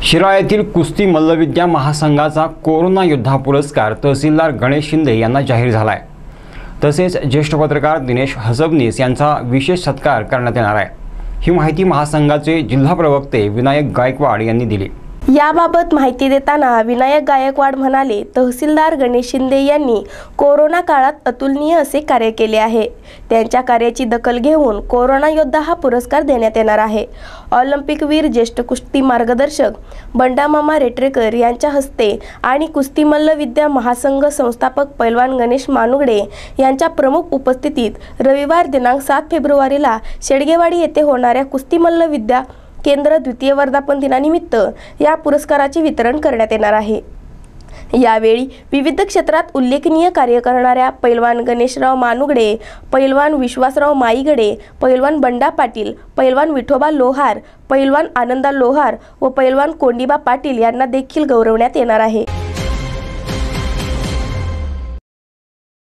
शिराळा येथील कुस्ती मल्लविद्या महासंघाचा कोरोना योद्धा पुरस्कार तहसीलदार गणेश शिंदे यांना जाहीर झाला आहे। तसेच ज्येष्ठ पत्रकार दिनेश हसबनीस यांचा विशेष सत्कार करण्यात येणार आहे। ही माहिती महासंघाचे जिल्हा प्रवक्ते विनायक गायकवाड यांनी दिली। याबाबत माहिती देताना विनायक गायकवाड म्हणाले, तहसीलदार गणेश शिंदे यांनी कोरोना काळात अतुलनीय असे कार्य केले आहे। त्यांच्या कार्याची दखल घेऊन कोरोना योद्धा हा पुरस्कार देण्यात येणार आहे। ऑलिम्पिकवीर ज्येष्ठ कुस्ती मार्गदर्शक बंडामामा रेटरेकर यांच्या हस्ते आणि कुस्ती मल्लविद्या महासंघ संस्थापक पैलवान गणेश मानुगडे यांच्या प्रमुख उपस्थितीत रविवार दिनांक 7 फेब्रुवारीला शेडगेवाडी येथे होणाऱ्या कुस्ती मल्लविद्या केंद्र द्वितीय वर्धापन दिनानिमित्त या पुरस्काराचे वितरण करण्यात येणार आहे। यावेळी विविध क्षेत्रात उल्लेखनीय कार्य करणाऱ्या पैलवान गणेशराव मानुगडे, पैलवान विश्वासराव माईगडे, पैलवान बंडा पाटील, पैलवान विठोबा लोहार, पैलवान आनंदा लोहार व पैलवान कोंडीबा पाटील यांना देखील गौरवण्यात येणार आहे।